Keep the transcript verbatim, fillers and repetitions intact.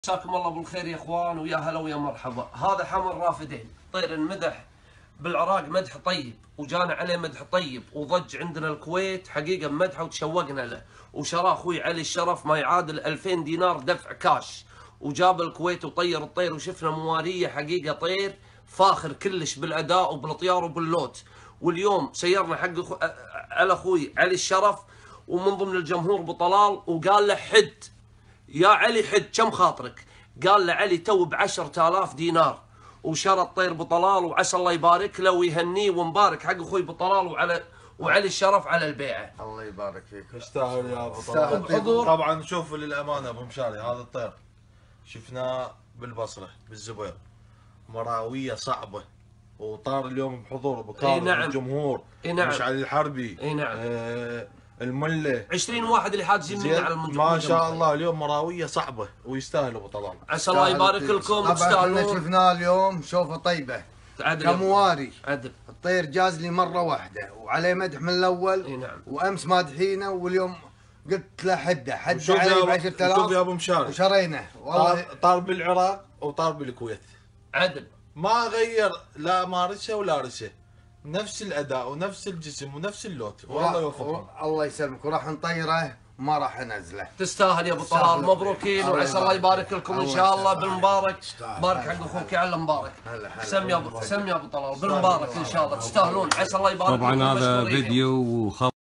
مساكم الله بالخير يا اخوان ويا هلا ويا مرحبا. هذا حمل رافدين طير انمدح بالعراق مدح طيب وجانا عليه مدح طيب وضج عندنا الكويت حقيقه بمدحه وتشوقنا له وشراه اخوي علي الشرف ما يعادل ألفين دينار دفع كاش وجاب الكويت وطير الطير وشفنا مواريه حقيقه طير فاخر كلش بالاداء وبالطيار وباللوت. واليوم سيرنا حق أخو... على اخوي علي الشرف ومن ضمن الجمهور بطلال وقال له حد يا علي حد كم خاطرك؟ قال له علي تو ب عشرة آلاف دينار وشرى الطير بطلال وعسى الله يبارك له ويهنيه ومبارك حق اخوي بطلال وعلى وعلي الشرف على البيعه. الله يبارك فيك. يستاهل يا ابو طلال. طبعا شوف للامانه ابو مشاري هذا الطير شفناه بالبصره بالزبير مراويه صعبه وطار اليوم بحضور ابو كاظم نعم. الجمهور اي نعم. مشعل الحربي اي نعم. آه المله عشرين واحد اللي حاجزين منا على المنتخب ما شاء الله اليوم مراويه صعبه ويستاهل ابو طلال. عسى الله يبارك لكم تستاهلون. احنا شفناه اليوم شوفه طيبه كمواري عدل. الطير جاز لي مره واحده وعليه مدح من الاول. اي نعم. وامس مادحينه واليوم قلت له حده حده شوف عليه ب يا عشرة آلاف. شوف يا ابو مشاري وشرينه والله طار بالعراق وطار بالكويت عدل ما غير لا مارسه ولا رسه نفس الاداء ونفس الجسم ونفس اللوت والله يوفقهم. الله يسلمك وراح نطيره ما راح ننزله. تستاهل يا ابو طلال مبروكين وعسى الله يبارك لكم ان شاء الله بالمبارك. بارك حق اخوك على مبارك. سم يا ابو سم يا ابو طلال بالمبارك ان شاء الله تستاهلون عسى الله يبارك. طبعا هذا فيديو وخبر